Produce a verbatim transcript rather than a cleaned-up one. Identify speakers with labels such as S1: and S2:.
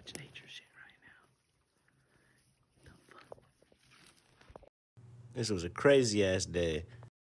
S1: nature shit right now.
S2: This was a crazy ass day.